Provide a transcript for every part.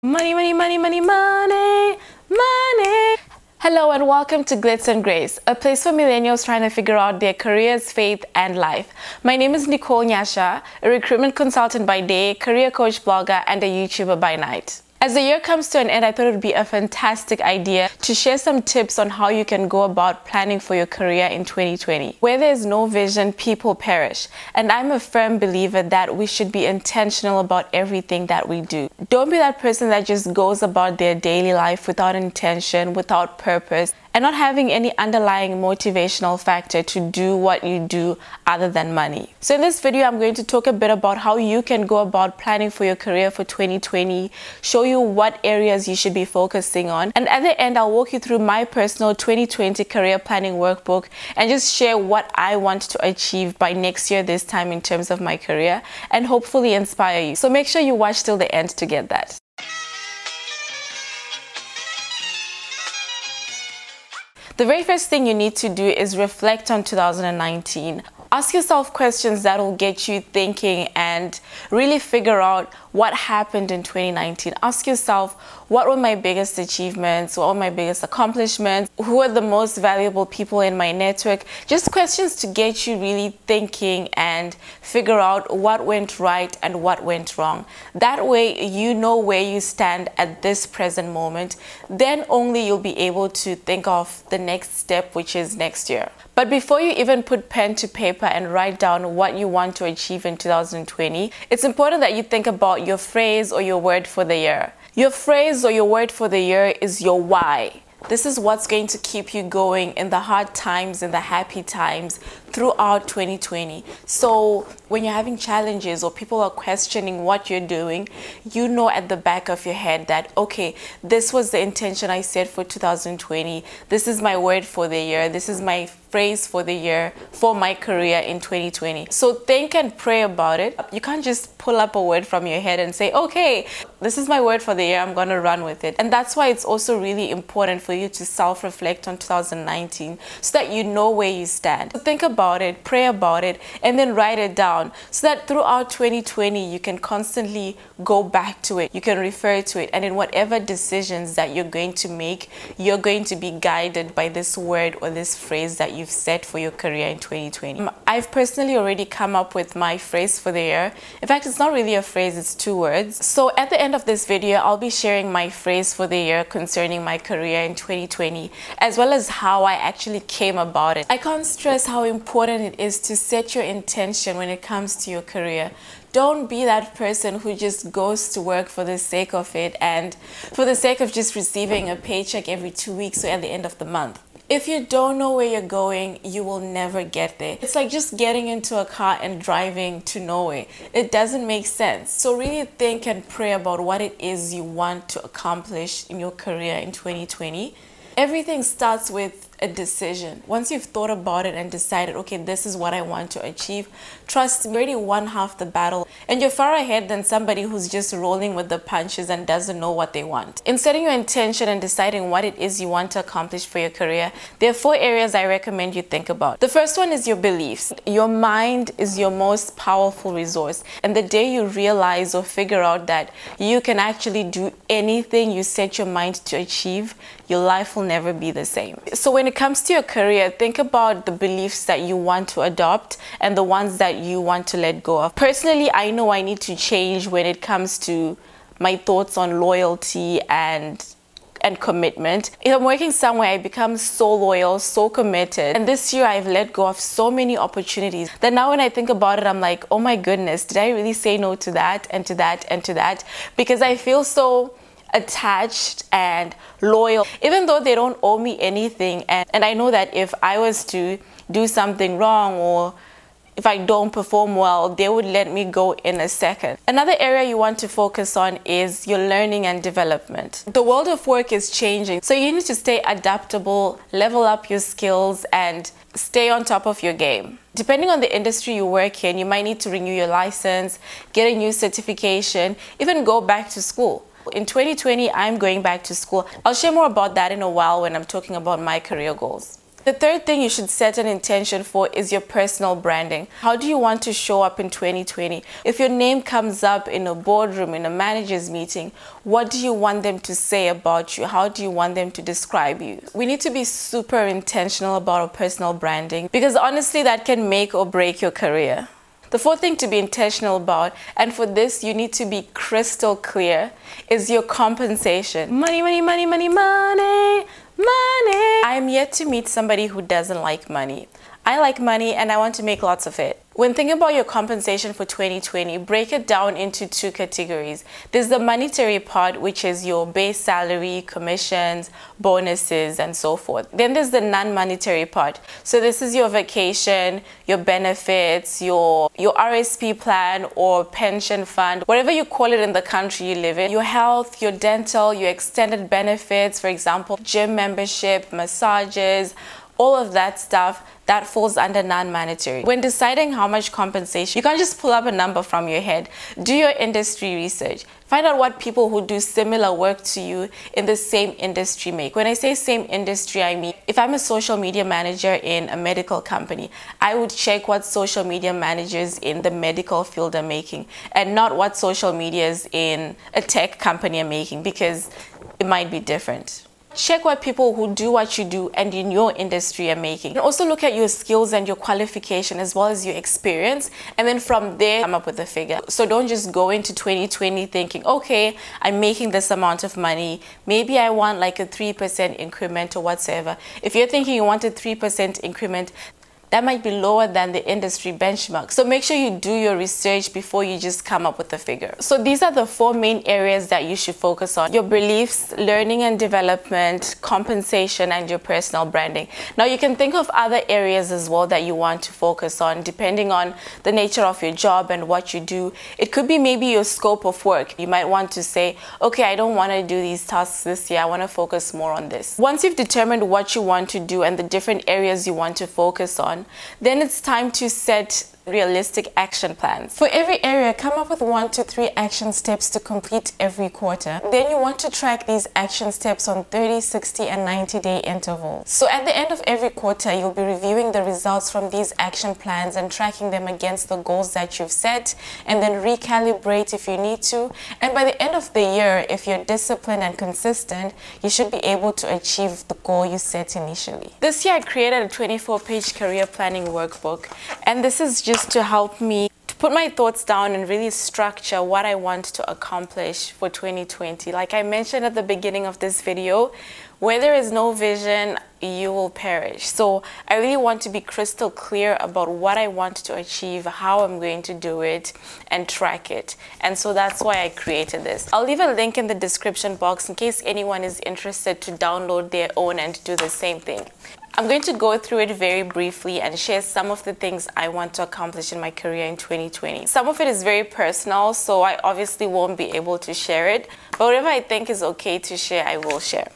Money, money, money, money, money, money. Hello and welcome to Glitz and Grace, a place for millennials trying to figure out their careers, faith, and life. My name is Nicole Nyasha, a recruitment consultant by day, career coach, blogger, and a YouTuber by night. As the year comes to an end, I thought it would be a fantastic idea to share some tips on how you can go about planning for your career in 2020. Where there is no vision, people perish. And I'm a firm believer that we should be intentional about everything that we do. Don't be that person that just goes about their daily life without intention, without purpose, and not having any underlying motivational factor to do what you do other than money. So in this video, I'm going to talk a bit about how you can go about planning for your career for 2020, show you what areas you should be focusing on, and at the end, I'll walk you through my personal 2020 career planning workbook and just share what I want to achieve by next year this time in terms of my career and hopefully inspire you. So make sure you watch till the end to get that. The very first thing you need to do is reflect on 2019. Ask yourself questions that will get you thinking and really figure out what happened in 2019. Ask yourself, what were my biggest achievements? What were my biggest accomplishments? Who are the most valuable people in my network? Just questions to get you really thinking and figure out what went right and what went wrong. That way you know where you stand at this present moment. Then only you'll be able to think of the next step, which is next year. But before you even put pen to paper and write down what you want to achieve in 2020, it's important that you think about your phrase or your word for the year. Your phrase or your word for the year is your why. This is what's going to keep you going in the hard times and the happy times throughout 2020. So when you're having challenges or people are questioning what you're doing, you know at the back of your head that, okay, this was the intention I set for 2020. This is my word for the year. This is my phrase for the year for my career in 2020. So think and pray about it. You can't just pull up a word from your head and say, okay, this is my word for the year, I'm going to run with it. And that's why it's also really important for you to self-reflect on 2019 so that you know where you stand. So think about it, pray about it, and then write it down so that throughout 2020 you can constantly go back to it. You can refer to it, and in whatever decisions that you're going to make, you're going to be guided by this word or this phrase that you've set for your career in 2020. I've personally already come up with my phrase for the year. In fact, it's not really a phrase, it's 2 words. So at the end of this video, I'll be sharing my phrase for the year concerning my career in 2020, as well as how I actually came about it. I can't stress how important it is to set your intention when it comes to your career. Don't be that person who just goes to work for the sake of it and for the sake of just receiving a paycheck every 2 weeks or at the end of the month. If you don't know where you're going, you will never get there. It's like just getting into a car and driving to nowhere. It doesn't make sense. So really think and pray about what it is you want to accomplish in your career in 2020. Everything starts with a decision. Once you've thought about it and decided, okay, this is what I want to achieve, trust me, you already won half the battle and you're far ahead than somebody who's just rolling with the punches and doesn't know what they want. In setting your intention and deciding what it is you want to accomplish for your career, there are 4 areas I recommend you think about. The first one is your beliefs. Your mind is your most powerful resource, and the day you realize or figure out that you can actually do anything you set your mind to achieve, your life will never be the same. So when it comes to your career, think about the beliefs that you want to adopt and the ones that you want to let go of. Personally, I know I need to change when it comes to my thoughts on loyalty and commitment. If I'm working somewhere, I become so loyal, so committed. And this year I've let go of so many opportunities that now when I think about it, I'm like, oh my goodness, did I really say no to that and to that and to that? Because I feel so attached and loyal, even though they don't owe me anything. And I know that if I was to do something wrong or if I don't perform well, they would let me go in a second. Another area you want to focus on is your learning and development. The world of work is changing, so you need to stay adaptable, level up your skills, and stay on top of your game. Depending on the industry you work in, you might need to renew your license, get a new certification, even go back to school. In 2020, I'm going back to school. I'll share more about that in a while when I'm talking about my career goals. The third thing you should set an intention for is your personal branding. How do you want to show up in 2020? If your name comes up in a boardroom, in a manager's meeting, what do you want them to say about you? How do you want them to describe you? We need to be super intentional about our personal branding because honestly, that can make or break your career. The fourth thing to be intentional about, and for this you need to be crystal clear, is your compensation. Money, money, money, money, money. Money! I'm yet to meet somebody who doesn't like money. I like money and I want to make lots of it. When thinking about your compensation for 2020, break it down into two categories. There's the monetary part, which is your base salary, commissions, bonuses, and so forth. Then there's the non-monetary part. So this is your vacation, your benefits, your RSP plan or pension fund, whatever you call it in the country you live in. Your health, your dental, your extended benefits, for example, gym membership, massages, all of that stuff, that falls under non-monetary. When deciding how much compensation, you can't just pull up a number from your head. Do your industry research. Find out what people who do similar work to you in the same industry make. When I say same industry, I mean, if I'm a social media manager in a medical company, I would check what social media managers in the medical field are making and not what social medias in a tech company are making, because it might be different. Check what people who do what you do and in your industry are making. And also look at your skills and your qualification as well as your experience, and then from there come up with a figure. So don't just go into 2020 thinking, okay, I'm making this amount of money, maybe I want like a 3% increment or whatsoever. If you're thinking you want a 3% increment, that might be lower than the industry benchmark. So make sure you do your research before you just come up with a figure. So these are the four main areas that you should focus on: your beliefs, learning and development, compensation, and your personal branding. Now you can think of other areas as well that you want to focus on depending on the nature of your job and what you do. It could be maybe your scope of work. You might want to say, okay, I don't want to do these tasks this year, I want to focus more on this. Once you've determined what you want to do and the different areas you want to focus on, then it's time to set realistic action plans. For every area, come up with 1 to 3 action steps to complete every quarter. Then you want to track these action steps on 30, 60, and 90-day intervals. So at the end of every quarter, you'll be reviewing the results from these action plans and tracking them against the goals that you've set, and then recalibrate if you need to. And by the end of the year, if you're disciplined and consistent, you should be able to achieve the goal you set initially. This year, I created a 24-page career planning workbook, and this is just to help me to put my thoughts down and really structure what I want to accomplish for 2020. Like I mentioned at the beginning of this video, where there is no vision, you will perish. So I really want to be crystal clear about what I want to achieve, how I'm going to do it, and track it. And so that's why I created this. I'll leave a link in the description box in case anyone is interested to download their own and do the same thing. I'm going to go through it very briefly and share some of the things I want to accomplish in my career in 2020. Some of it is very personal, so I obviously won't be able to share it, but whatever I think is okay to share, I will share.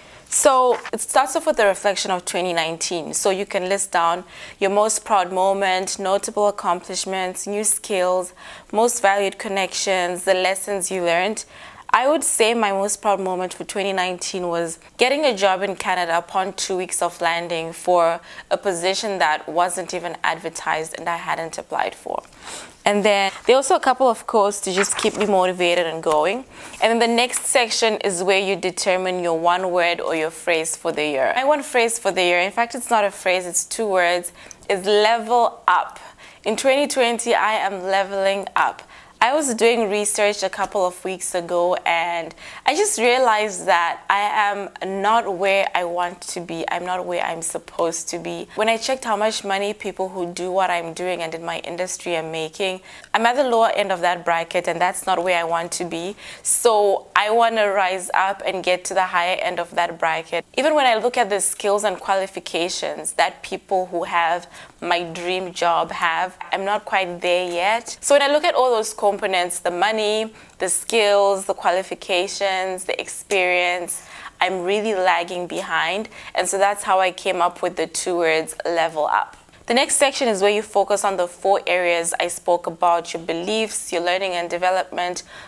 So it starts off with a reflection of 2019. So you can list down your most proud moment, notable accomplishments, new skills, most valued connections, the lessons you learned. I would say my most proud moment for 2019 was getting a job in Canada upon 2 weeks of landing for a position that wasn't even advertised and I hadn't applied for. And then there are also a couple of quotes to just keep me motivated and going. And then the next section is where you determine your one word or your phrase for the year. My one phrase for the year, in fact, it's not a phrase, it's 2 words, is level up. In 2020, I am leveling up. I was doing research a couple of weeks ago and I just realized that I am not where I want to be. I'm not where I'm supposed to be. When I checked how much money people who do what I'm doing and in my industry are making, I'm at the lower end of that bracket and that's not where I want to be. So I want to rise up and get to the higher end of that bracket. Even when I look at the skills and qualifications that people who have my dream job have, I'm not quite there yet. So when I look at all those components, the money, the skills, the qualifications, the experience, I'm really lagging behind. And so that's how I came up with the 2 words, level up. The next section is where you focus on the 4 areas I spoke about: your beliefs, your learning and development,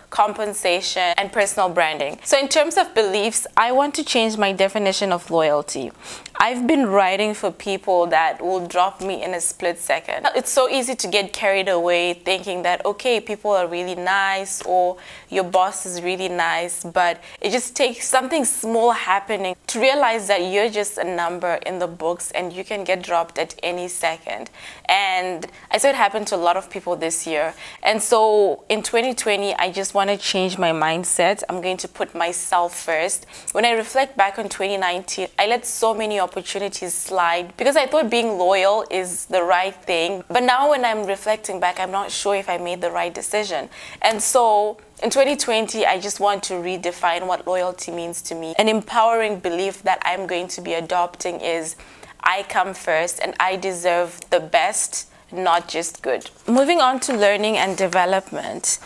compensation, and personal branding. So in terms of beliefs, I want to change my definition of loyalty. I've been writing for people that will drop me in a split second. It's so easy to get carried away thinking that, okay, people are really nice or your boss is really nice, but it just takes something small happening to realize that you're just a number in the books and you can get dropped at any second. And I saw it happen to a lot of people this year. And so in 2020, I just want to change my mindset. I'm going to put myself first. When I reflect back on 2019, I let so many opportunities slide because I thought being loyal is the right thing. But now when I'm reflecting back, I'm not sure if I made the right decision. And so in 2020, I just want to redefine what loyalty means to me. An empowering belief that I'm going to be adopting is I come first and I deserve the best, not just good. Moving on to learning and development.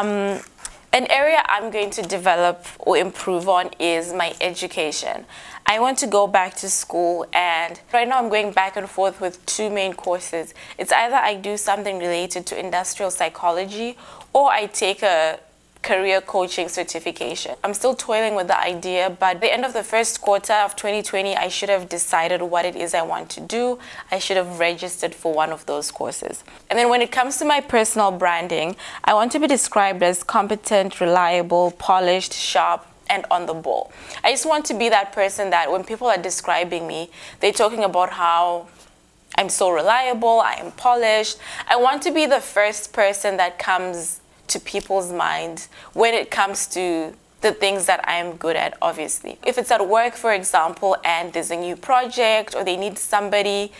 An area I'm going to develop or improve on is my education. I want to go back to school, and right now I'm going back and forth with two main courses. It's either I do something related to industrial psychology or I take a career coaching certification. I'm still toiling with the idea, but at the end of the first quarter of 2020, I should have decided what it is I want to do. I should have registered for one of those courses. And then when it comes to my personal branding, I want to be described as competent, reliable, polished, sharp, and on the ball. I just want to be that person that when people are describing me, they're talking about how I'm so reliable, I am polished. I want to be the first person that comes to people's minds when it comes to the things that I'm good at, obviously. If it's at work, for example, and there's a new project or they need somebody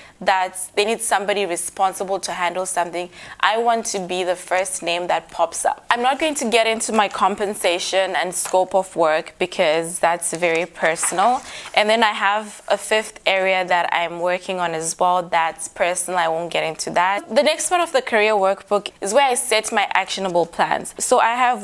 responsible to handle something, I want to be the first name that pops up. I'm not going to get into my compensation and scope of work because that's very personal. And then I have a fifth area that I'm working on as well that's personal. I won't get into that. The next part of the career workbook is where I set my actionable plans. So I have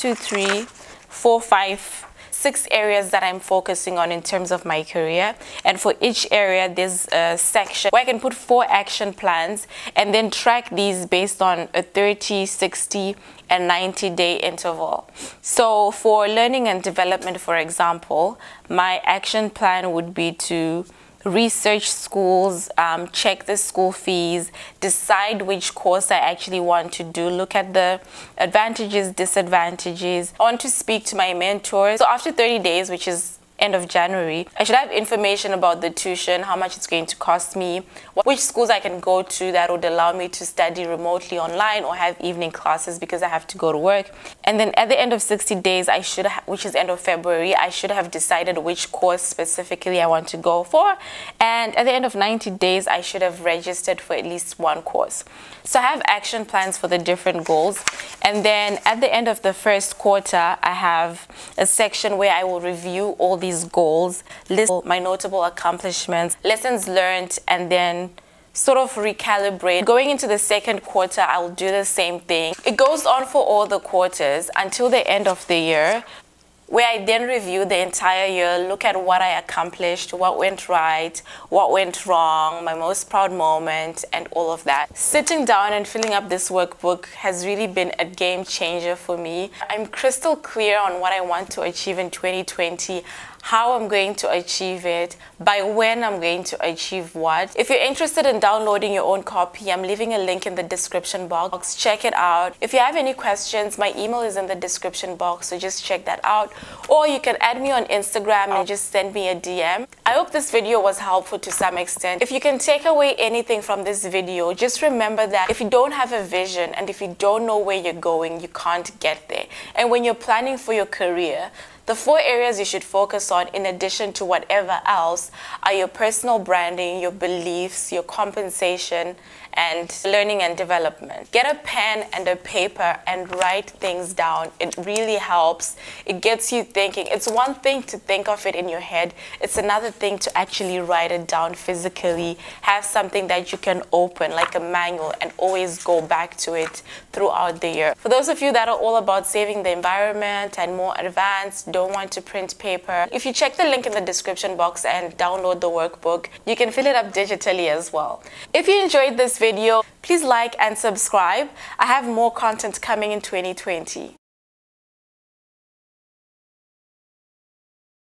4, 5, 6 areas that I'm focusing on in terms of my career, and for each area there's a section where I can put 4 action plans and then track these based on a 30, 60 and 90-day interval. So for learning and development, for example, my action plan would be to research schools, check the school fees, decide which course I actually want to do, look at the advantages, disadvantages. I want to speak to my mentors. So after 30 days, which is end of January, I should have information about the tuition, how much it's going to cost me, which schools I can go to that would allow me to study remotely online or have evening classes because I have to go to work. And then at the end of 60 days, which is end of February, I should have decided which course specifically I want to go for. And at the end of 90 days, I should have registered for at least one course. So I have action plans for the different goals. And then at the end of the first quarter, I have a section where I will review all these goals, list my notable accomplishments, lessons learned, and then sort of recalibrate. Going into the second quarter, I will do the same thing. It goes on for all the quarters until the end of the year, where I then review the entire year, look at what I accomplished, what went right, what went wrong, my most proud moment, and all of that. Sitting down and filling up this workbook has really been a game changer for me. I'm crystal clear on what I want to achieve in 2020, how I'm going to achieve it, by when I'm going to achieve what. If you're interested in downloading your own copy, I'm leaving a link in the description box. Check it out. If you have any questions, my email is in the description box, so just check that out. Or you can add me on Instagram and just send me a DM. I hope this video was helpful to some extent. If you can take away anything from this video, just remember that if you don't have a vision and if you don't know where you're going, you can't get there. And when you're planning for your career, the 4 areas you should focus on, in addition to whatever else, are your personal branding, your beliefs, your compensation, and learning and development. Get a pen and a paper and write things down. It really helps. It gets you thinking. It's one thing to think of it in your head. It's another thing to actually write it down physically. Have something that you can open, like a manual, and always go back to it throughout the year. For those of you that are all about saving the environment and more advanced, don't want to print paper, if you check the link in the description box and download the workbook, you can fill it up digitally as well. If you enjoyed this video, please like and subscribe. I have more content coming in 2020.